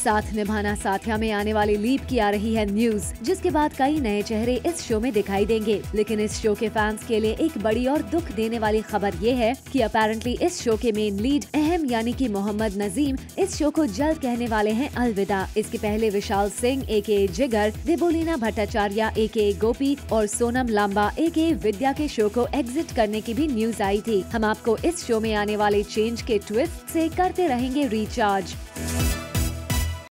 साथ निभाना साथिया में आने वाली लीप की आ रही है न्यूज, जिसके बाद कई नए चेहरे इस शो में दिखाई देंगे। लेकिन इस शो के फैंस के लिए एक बड़ी और दुख देने वाली खबर ये है कि अपेरेंटली इस शो के मेन लीड अहम यानी कि मोहम्मद नजीम इस शो को जल्द कहने वाले हैं अलविदा। इसके पहले विशाल सिंह एके जिगर, देबोलीना भट्टाचार्य एके गोपी और सोनम लांबा एके विद्या के शो को एग्जिट करने की भी न्यूज आई थी। हम आपको इस शो में आने वाले चेंज के ट्विस्ट से करते रहेंगे रिचार्ज।